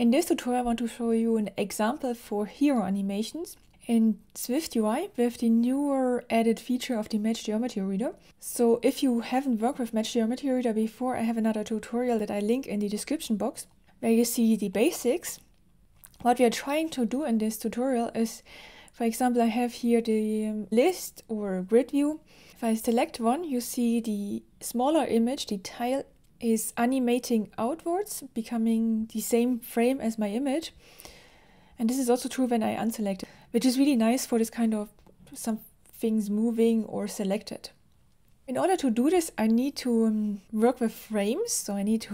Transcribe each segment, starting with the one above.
In this tutorial I want to show you an example for hero animations. In SwiftUI we have the newer added feature of the Match Geometry Reader. So if you haven't worked with Match Geometry Reader before, I have another tutorial that I link in the description box where you see the basics. What we are trying to do in this tutorial is, for example, I have here the list or grid view. If I select one, you see the smaller image, the tile, is animating outwards, becoming the same frame as my image. And this is also true when I unselect it, which is really nice for this kind of some things moving or selected. In order to do this, I need to work with frames. So I need to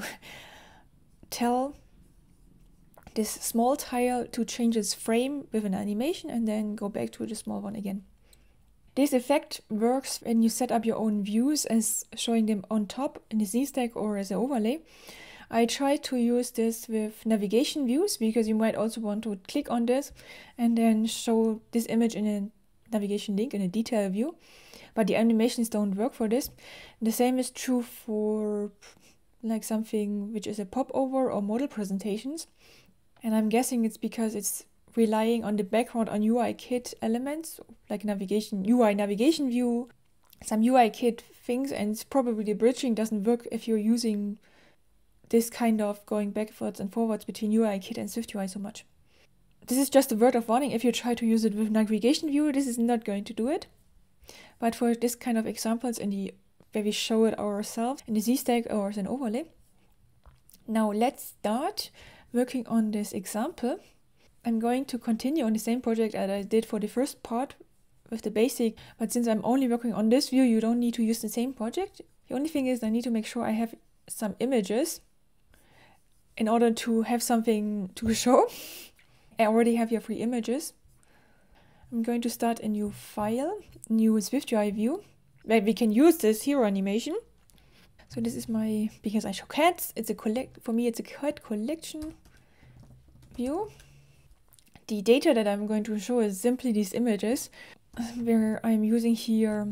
tell this small tile to change its frame with an animation and then go back to the small one again. This effect works when you set up your own views as showing them on top in the Z-stack or as an overlay. I try to use this with navigation views because you might also want to click on this and then show this image in a navigation link in a detail view. But the animations don't work for this. The same is true for like something which is a popover or model presentations. And I'm guessing it's because it's relying on the background on UI kit elements like UI navigation view, some UI kit things, and probably the bridging doesn't work if you're using this kind of going backwards and forwards between UI kit and SwiftUI so much. This is just a word of warning. If you try to use it with navigation view, this is not going to do it. But for this kind of examples where we show it ourselves in the Z-stack or as an overlay. Now let's start working on this example. I'm going to continue on the same project that I did for the first part with the basic, but since I'm only working on this view, you don't need to use the same project. The only thing is I need to make sure I have some images in order to have something to show. I already have here 3 images. I'm going to start a new file, new SwiftUI view, where we can use this hero animation. So this is because I show cats, for me it's a cat collection view. The data that I'm going to show is simply these images, where I'm using here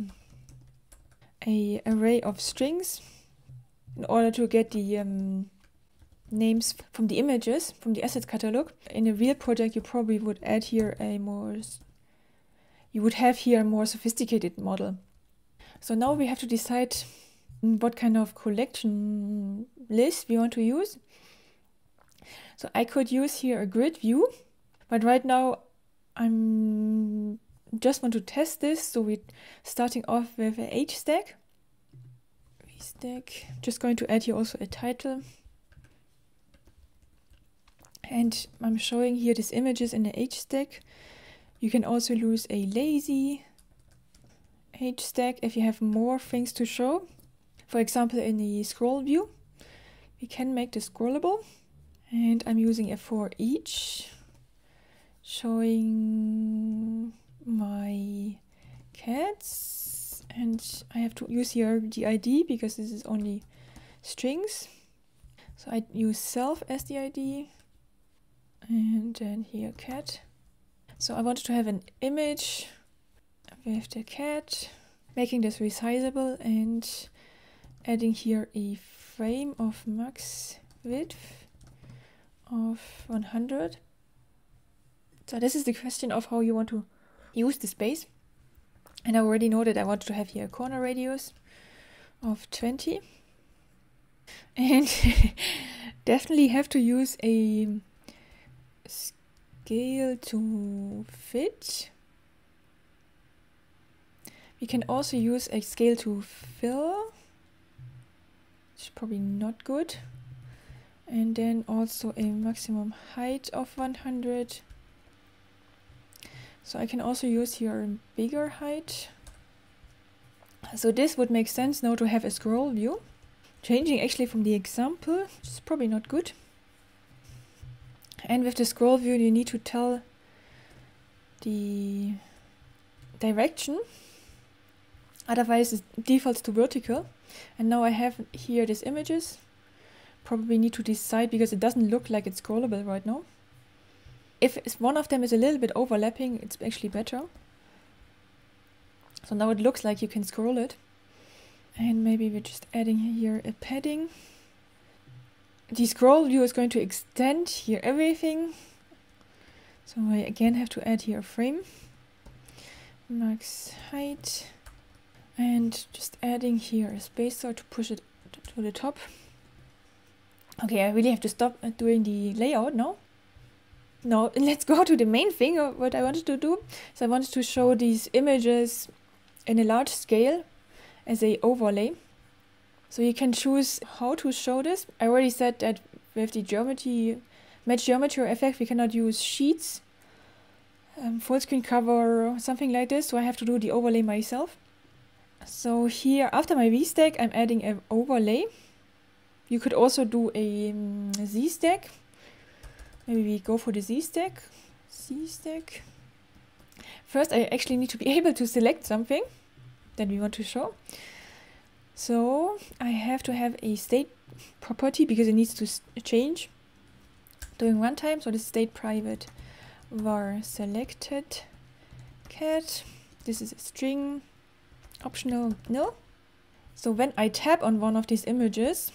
an array of strings in order to get the names from the images, from the assets catalog. In a real project, you probably would add here you would have here a more sophisticated model. So now we have to decide what kind of collection list we want to use. So I could use here a grid view, but right now I'm just want to test this. So we're starting off with a H-stack. Just going to add here also a title. And I'm showing here these images in the H-stack. You can also use a lazy H-stack if you have more things to show. For example, in the scroll view, we can make this scrollable. And I'm using a for each, showing my cats. And I have to use here the ID because this is only strings. So I use self as the ID. And then here cat. So I wanted to have an image with the cat, making this resizable and adding here a frame of max width of 100. So this is the question of how you want to use the space. And I already know that I want to have here a corner radius of 20. And definitely have to use a scale to fit. We can also use a scale to fill, which is probably not good. And then also a maximum height of 100. So I can also use here a bigger height. So this would make sense now to have a scroll view. Changing actually from the example, which is probably not good. And with the scroll view, you need to tell the direction. Otherwise, it defaults to vertical. And now I have here these images. Probably need to decide because it doesn't look like it's scrollable right now. If one of them is a little bit overlapping, it's actually better. So now it looks like you can scroll it. And maybe we're just adding here a padding. the scroll view is going to extend here everything. So I again have to add here a frame, max height, and just adding here a spacer to push it to the top. Okay, I really have to stop doing the layout now. Now let's go to the main thing of what I wanted to do. So I wanted to show these images in a large scale as a overlay. So you can choose how to show this. I already said that with the matchedGeometryEffect we cannot use sheets, full screen cover or something like this, so I have to do the overlay myself. So here after my VStack I'm adding an overlay. You could also do a Z-stack. Maybe we go for the Z-stack. Z-stack. First I actually need to be able to select something that we want to show. So I have to have a state property because it needs to change during runtime. So this state private var selected cat. This is a string, optional nil. So when I tap on one of these images,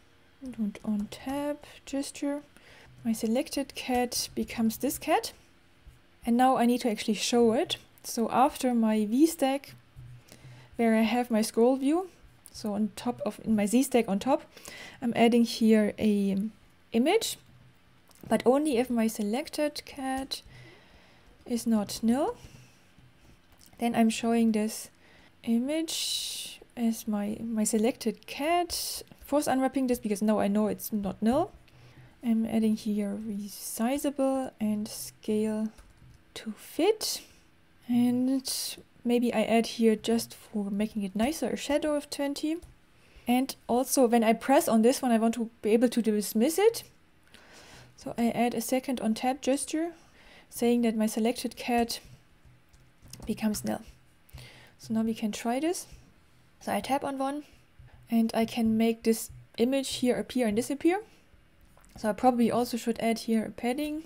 on tab gesture, my selected cat becomes this cat. And now I need to actually show it. So after my VStack, where I have my scroll view, so on top of, in my Z-stack on top, I'm adding here a image, but only if my selected cat is not nil. Then I'm showing this image as my selected cat, force unwrapping this because now I know it's not nil. I'm adding here resizable and scale to fit. And maybe I add here, just for making it nicer, a shadow of 20. And also when I press on this one, I want to be able to dismiss it. So I add a second on tab gesture, saying that my selected cat becomes nil. So now we can try this. So I tap on one and I can make this image here appear and disappear. So I probably also should add here a padding.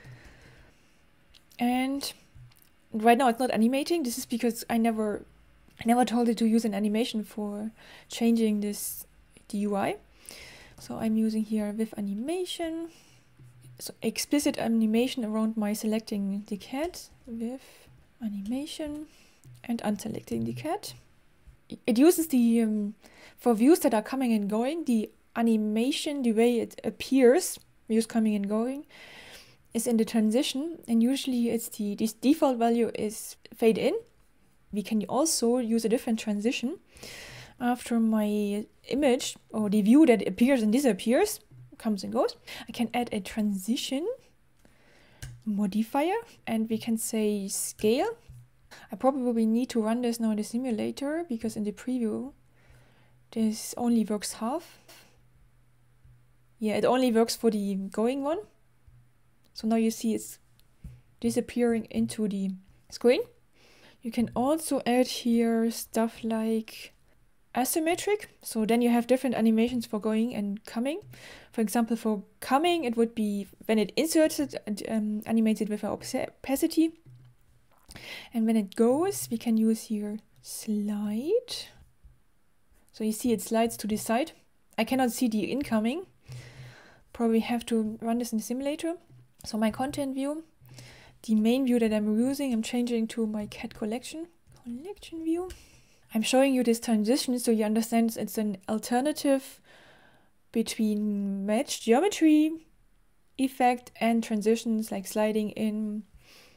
And right now it's not animating. This is because I never told it to use an animation for changing this the UI. So I'm using here with animation. So explicit animation around my selecting the cat with animation and unselecting the cat. It uses the for views that are coming and going, the animation, the way it appears, views coming and going, is in the transition, and usually it's this default value is fade in. We can also use a different transition after my image or the view that appears and disappears, comes and goes. I can add a transition modifier and we can say scale. I probably need to run this now in the simulator because in the preview this only works half. Yeah, it only works for the going one. So now you see it's disappearing into the screen. You can also add here stuff like asymmetric. So then you have different animations for going and coming. For example, for coming, it would be when it inserts it, animates it with an opacity. And when it goes, we can use here slide. So you see it slides to the side. I cannot see the incoming. Probably have to run this in the simulator. So my content view, the main view that I'm using, I'm changing to my cat collection view. I'm showing you this transition so you understand it's an alternative between matchedGeometryEffect and transitions like sliding in.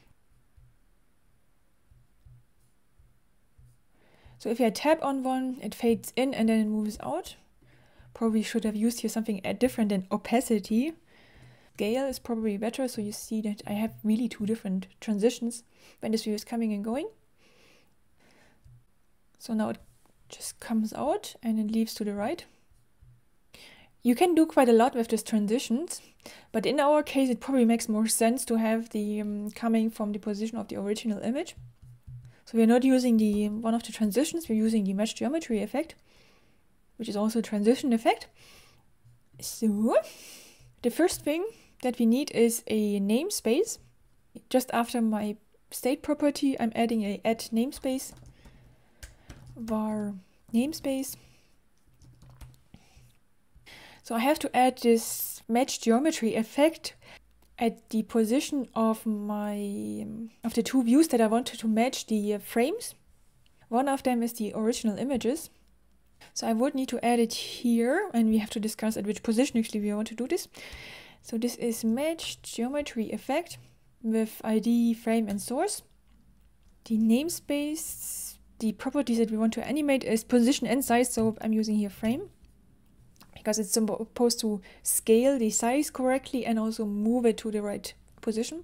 So if I tap on one, it fades in and then it moves out. Probably should have used here something different than opacity. Scale is probably better, so you see that I have really two different transitions when this view is coming and going. So now it just comes out and it leaves to the right. You can do quite a lot with these transitions, but in our case it probably makes more sense to have the coming from the position of the original image. So we're not using one of the transitions, we're using the matchedGeometryEffect, which is also a transition effect. So the first thing that we need is a namespace. Just after my state property, I'm adding a add namespace var namespace. So I have to add this matchedGeometryEffect at the position of the two views that I wanted to match the frames. One of them is the original images. So I would need to add it here, and we have to discuss at which position actually we want to do this. So this is matchedGeometryEffect with ID, frame, and source. The namespace, the properties that we want to animate is position and size, so I'm using here frame, because it's supposed to scale the size correctly and also move it to the right position.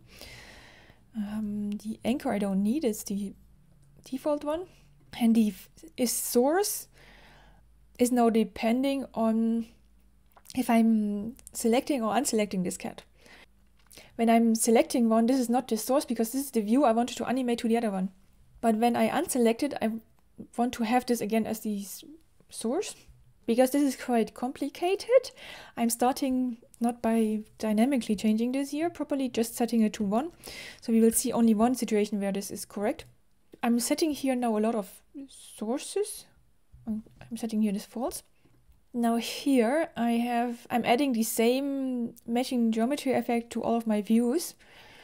The anchor I don't need, it's the default one. And the source is now depending on if I'm selecting or unselecting this cat. When I'm selecting one, this is not the source because this is the view I wanted to animate to the other one. But when I unselect it, I want to have this again as the source. Because this is quite complicated, I'm starting not by dynamically changing this here properly, just setting it to 1. So we will see only one situation where this is correct. I'm setting here now a lot of sources. I'm setting here this false. Now here I'm adding the same matchingGeometryEffect to all of my views.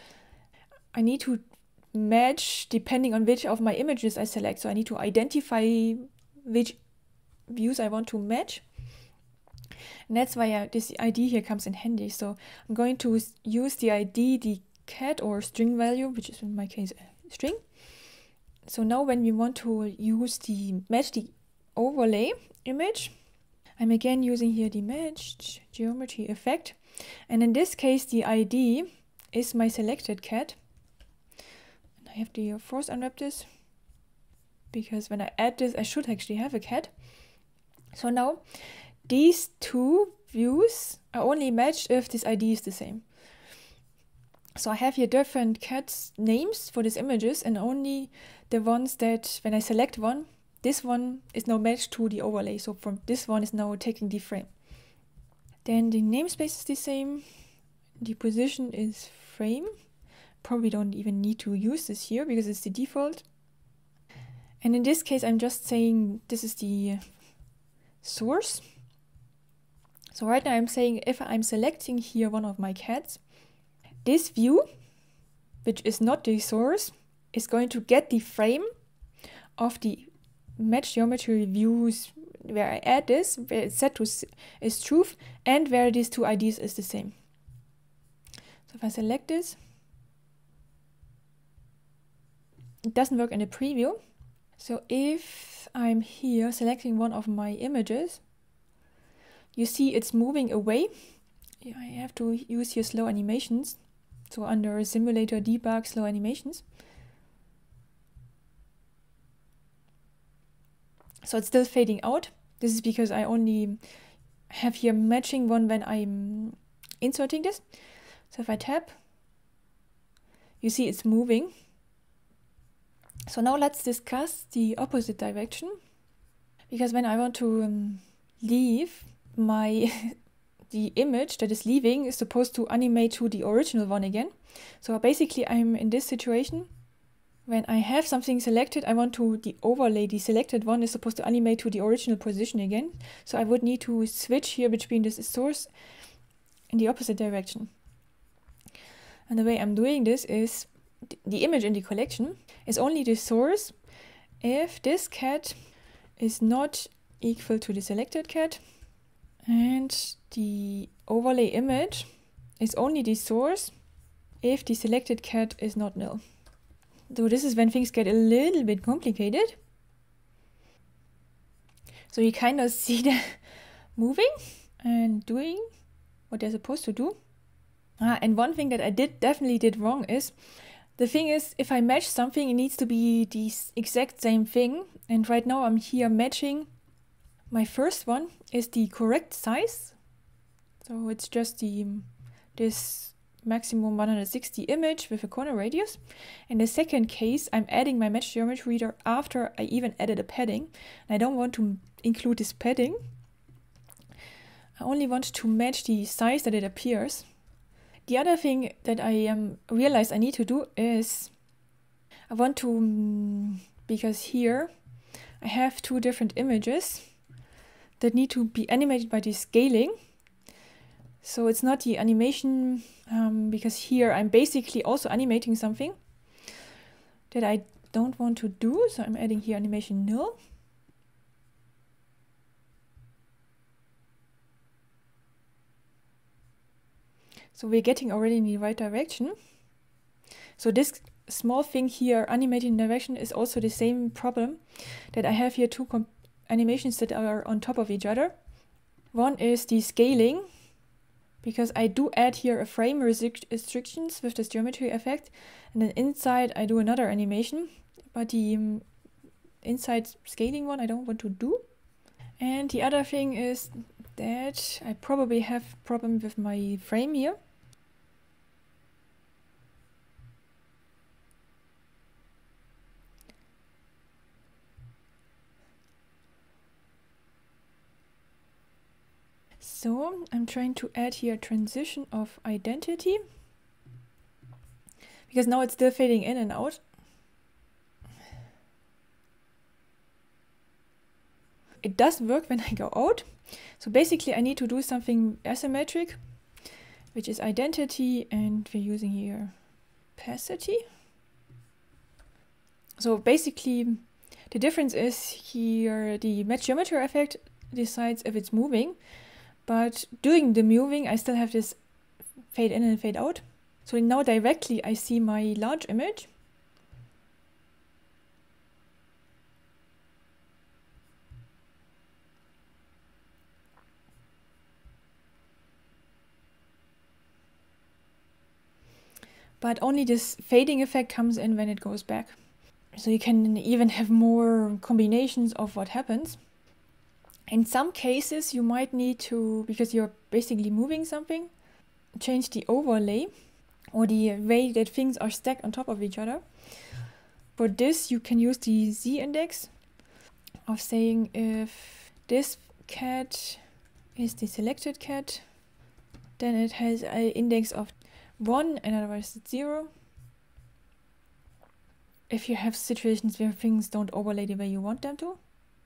I need to match depending on which of my images I select. So I need to identify which views I want to match. And that's why this ID here comes in handy. So I'm going to use the ID, the cat or string value, which is in my case a string. So now when we want to use match the overlay image, I'm again using here the matchedGeometryEffect. And in this case, the ID is my selected cat. And I have to force unwrap this, because when I add this, I should actually have a cat. So now these two views are only matched if this ID is the same. So I have here different cat names for these images, and only the ones that when I select one, this one is now matched to the overlay. So from this one is now taking the frame. Then the namespace is the same. The position is frame. Probably don't even need to use this here because it's the default. And in this case, I'm just saying this is the source. So right now I'm saying if I'm selecting here one of my cats, this view, which is not the source, is going to get the frame of the match geometry views where I add this, where it's set to is truth, and where these two IDs is the same. So if I select this, it doesn't work in the preview. So if I'm here selecting one of my images, you see it's moving away. I have to use here slow animations. So under simulator debug slow animations. So it's still fading out. This is because I only have here matching one when I'm inserting this. So if I tap, you see it's moving. So now let's discuss the opposite direction. Because when I want to leave, the image that is leaving is supposed to animate to the original one again. So basically I'm in this situation. When I have something selected, I want to the overlay, the selected one is supposed to animate to the original position again. So I would need to switch here between this source in the opposite direction. And the way I'm doing this is the image in the collection is only the source if this cat is not equal to the selected cat, and the overlay image is only the source if the selected cat is not null. So this is when things get a little bit complicated. So you kind of see them moving and doing what they're supposed to do. And one thing that I definitely did wrong is, the thing is, if I match something, it needs to be the exact same thing. And right now I'm here matching. My first one is the correct size. So it's just this maximum 160 image with a corner radius. In the second case, I'm adding my match geometry reader after I even added a padding. And I don't want to include this padding. I only want to match the size that it appears. The other thing that I realized I need to do is I want to, because here I have two different images that need to be animated by the scaling. So it's not the animation, because here I'm basically also animating something that I don't want to do. So I'm adding here animation null. So we're getting already in the right direction. So this small thing here, animating direction, is also the same problem that I have here two animations that are on top of each other. One is the scaling, because I do add here a frame restrictions with this geometry effect, and then inside I do another animation, but the inside scaling one I don't want to do. And the other thing is that I probably have a problem with my frame here. So I'm trying to add here a transition of identity, because now it's still fading in and out. It does work when I go out. So basically I need to do something asymmetric, which is identity, and we're using here opacity. So basically the difference is here the matchedGeometryEffect decides if it's moving, but doing the moving I still have this fade in and fade out. So now directly I see my large image. But only this fading effect comes in when it goes back. So you can even have more combinations of what happens. In some cases you might need to, because you're basically moving something, change the overlay or the way that things are stacked on top of each other. For this you can use the zindex of saying if this cat is the selected cat, then it has an index of 1, and otherwise it's 0. If you have situations where things don't overlay the way you want them to.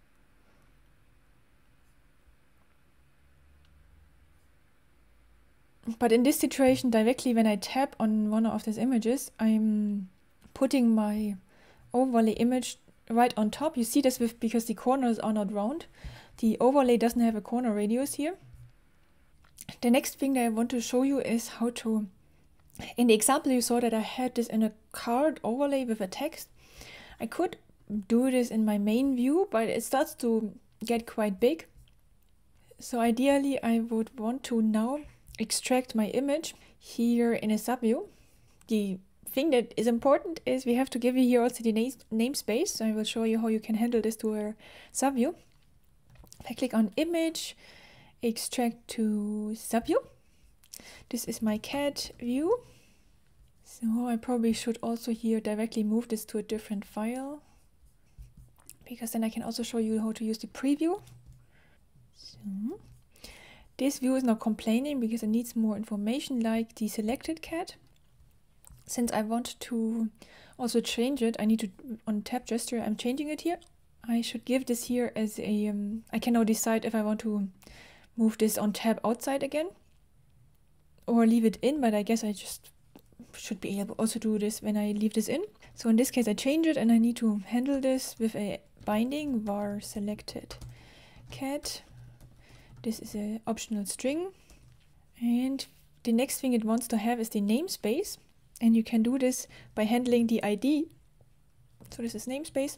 But in this situation, directly when I tap on one of these images, I'm putting my overlay image right on top. You see this because the corners are not round. The overlay doesn't have a corner radius here. The next thing that I want to show you is how to, in the example you saw that I had this in a card overlay with a text. I could do this in my main view, but it starts to get quite big. So ideally I would want to now extract my image here in a subview. The thing that is important is we have to give you here also the namespace. So I will show you how you can handle this to a subview. If I click on image, extract to subview. This is my cat view. So I probably should also here directly move this to a different file, because then I can also show you how to use the preview. So this view is now complaining because it needs more information like the selected cat. Since I want to also change it, I need to, on tab gesture, I'm changing it here. I should give this here as a, I can now decide if I want to move this on tab outside again or leave it in, but I guess I just should be able also to do this when I leave this in. So in this case I change it, and I need to handle this with a binding var selected cat. This is an optional string, and the next thing it wants to have is the namespace, and you can do this by handling the ID. So this is namespace,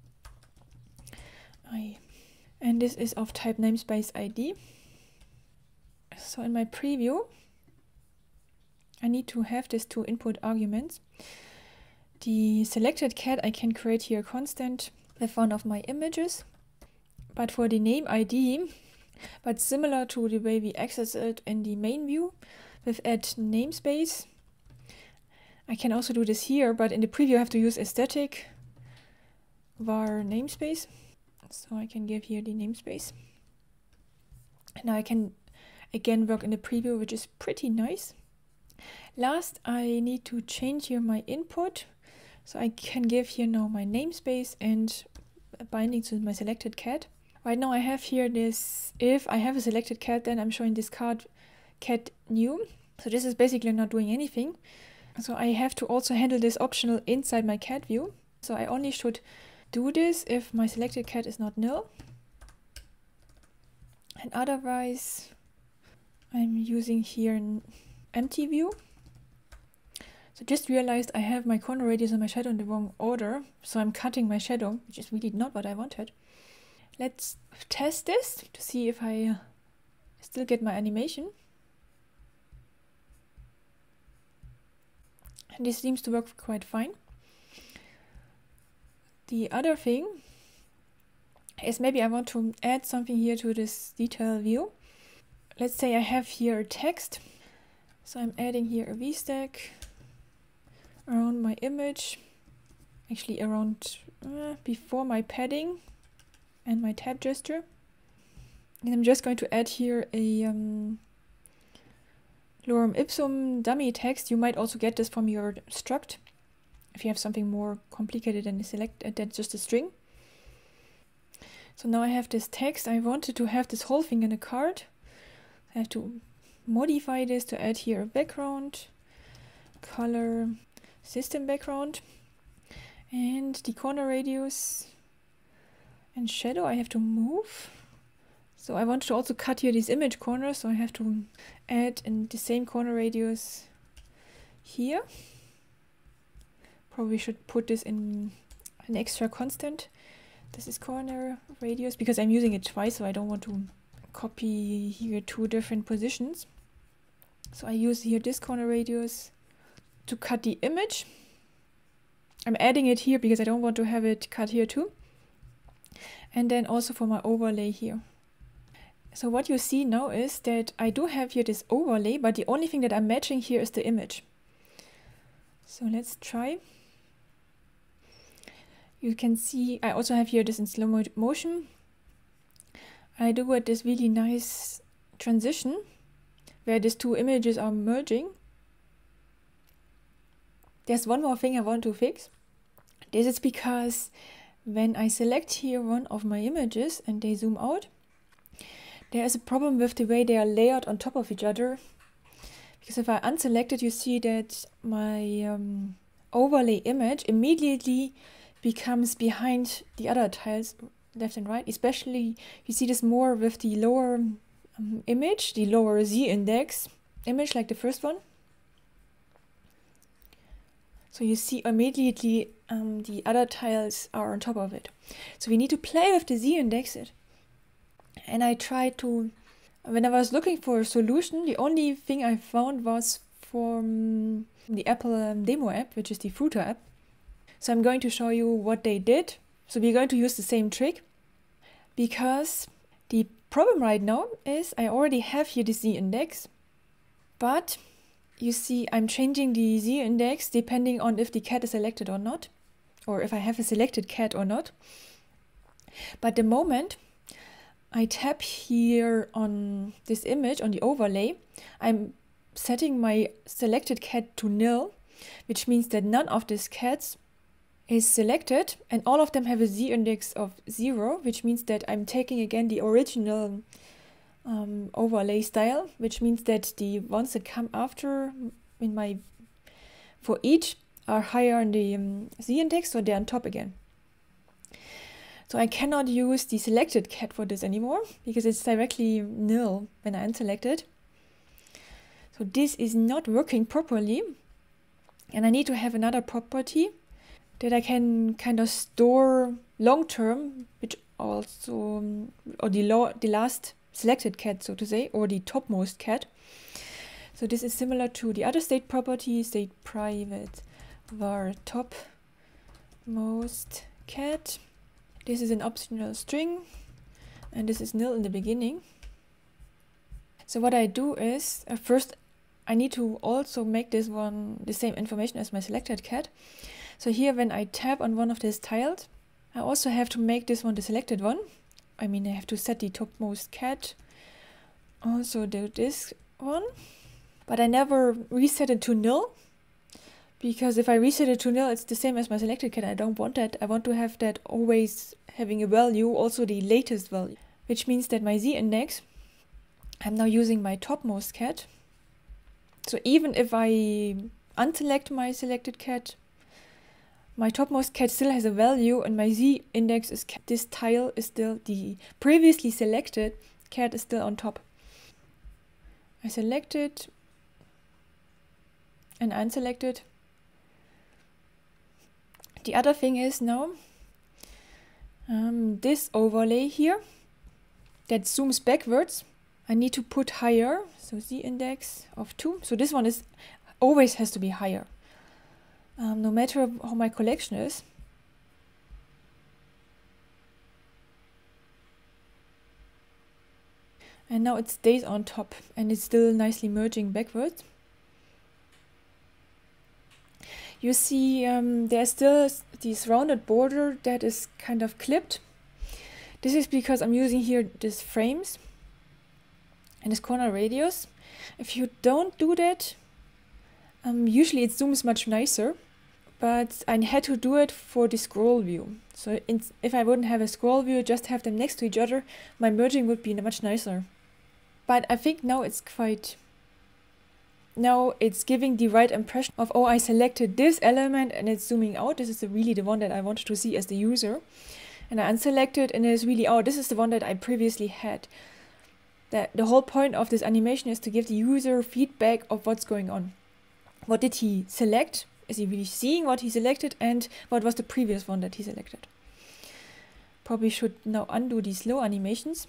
and this is of type namespace ID. So in my preview I need to have these two input arguments. The selected cat I can create here a constant with one of my images, but for the name ID, but similar to the way we access it in the main view with add namespace, I can also do this here, but in the preview I have to use a static var namespace. So I can give here the namespace. Now I can again work in the preview, which is pretty nice. Last, I need to change here my input. So I can give here now my namespace and a binding to my selected cat. Right now I have here this, if I have a selected cat, then I'm showing this cat cat new. So this is basically not doing anything. So I have to also handle this optional inside my cat view. So I only should do this if my selected cat is not null. And otherwise, I'm using here an empty view. So just realized I have my corner radius and my shadow in the wrong order. So I'm cutting my shadow, which is really not what I wanted. Let's test this to see if I still get my animation. And this seems to work quite fine. The other thing is maybe I want to add something here to this detail view. Let's say I have here a text. So I'm adding here a VStack around my image, actually around before my padding and my tab gesture. And I'm just going to add here a lorem ipsum dummy text. You might also get this from your struct if you have something more complicated than just a string. So now I have this text. I wanted to have this whole thing in a card. I have to modify this to add here a background, color, system background, and the corner radius and shadow I have to move. So I want to also cut here these image corners, so I have to add in the same corner radius here. Probably should put this in an extra constant. This is corner radius because I'm using it twice, so I don't want to copy here two different positions. So I use here this corner radius to cut the image. I'm adding it here because I don't want to have it cut here too. And then also for my overlay here. So what you see now is that I do have here this overlay, but the only thing that I'm matching here is the image. So let's try. You can see I also have here this in slow motion. I do get this really nice transition where these two images are merging. There's one more thing I want to fix. This is because when I select here one of my images and they zoom out, there is a problem with the way they are layered on top of each other. Because if I unselect it, you see that my overlay image immediately becomes behind the other tiles left and right. Especially you see this more with the lower image, the lower z-index image like the first one. So you see immediately the other tiles are on top of it. So we need to play with the z-index. And I tried to, when I was looking for a solution, the only thing I found was from the Apple demo app, which is the Prater app. So I'm going to show you what they did. So we're going to use the same trick because the problem right now is I already have here the z-index, but you see I'm changing the z-index depending on if the cat is selected or not, or if I have a selected cat or not. But the moment I tap here on this image, on the overlay, I'm setting my selected cat to nil, which means that none of these cats is selected and all of them have a z-index of 0, which means that I'm taking again the original overlay style, which means that the ones that come after in my for each are higher in the z-index, so they're on top again. So I cannot use the selected cat for this anymore because it's directly nil when I unselect it. So this is not working properly, and I need to have another property that I can kind of store long term, which also, or the last selected cat, so to say, or the topmost cat. So this is similar to the other state property, state private var topmost cat. This is an optional string, and this is nil in the beginning. So what I do is, first I need to also make this one the same information as my selected cat. So here when I tap on one of these tiles, I also have to make this one the selected one. I mean, I have to set the topmost cat, also do this one, but I never reset it to nil. Because if I reset it to nil, it's the same as my selected cat. I don't want that. I want to have that always having a value, also the latest value. Which means that my z-index I'm now using my topmost cat. So even if I unselect my selected cat, my topmost cat still has a value, and my z index is this tile is still the previously selected cat is still on top. I select it and unselect it. The other thing is now this overlay here that zooms backwards, I need to put higher, so z index of 2. So this one is always has to be higher, no matter how my collection is. And now it stays on top and it's still nicely merging backwards. You see there's still this rounded border that is kind of clipped. This is because I'm using here these frames and this corner radius. If you don't do that, usually it zooms much nicer, but I had to do it for the scroll view. So if I wouldn't have a scroll view, just have them next to each other, my merging would be much nicer. But I think now it's giving the right impression of, oh, I selected this element and it's zooming out. This is really the one that I wanted to see as the user. And I unselected and it's really, oh, this is the one that I previously had. The whole point of this animation is to give the user feedback of what's going on. What did he select? Is he really seeing what he selected? And what was the previous one that he selected? Probably should now undo these slow animations.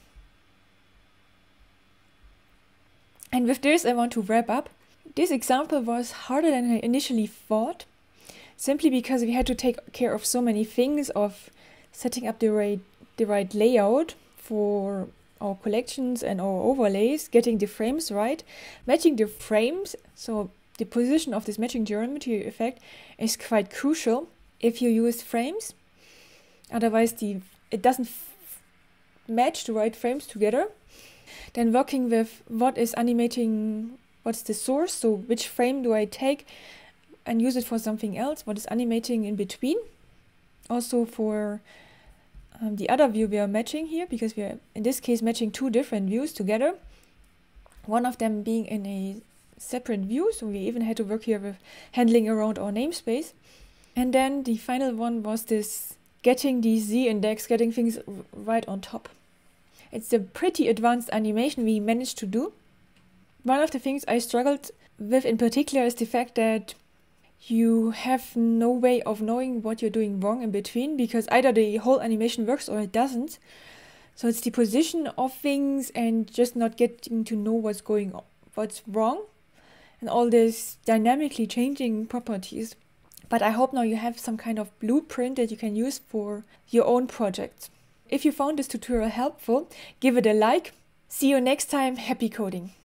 And with this, I want to wrap up. This example was harder than I initially thought, simply because we had to take care of so many things, of setting up the right layout for our collections and our overlays, getting the frames right, matching the frames. So the position of this matching geometry effect is quite crucial if you use frames. Otherwise, it doesn't match the right frames together. Then working with what is animating, what's the source, so which frame do I take and use it for something else, what is animating in between. Also for the other view we are matching here, because we are in this case matching two different views together, one of them being in a separate view, so we even had to work here with handling around our namespace. And then the final one was this getting the z index, getting things right on top. It's a pretty advanced animation we managed to do. One of the things I struggled with in particular is the fact that you have no way of knowing what you're doing wrong in between, because either the whole animation works or it doesn't. So it's the position of things and just not getting to know what's going on, what's wrong, and all these dynamically changing properties. But I hope now you have some kind of blueprint that you can use for your own projects. If you found this tutorial helpful, give it a like. See you next time. Happy coding!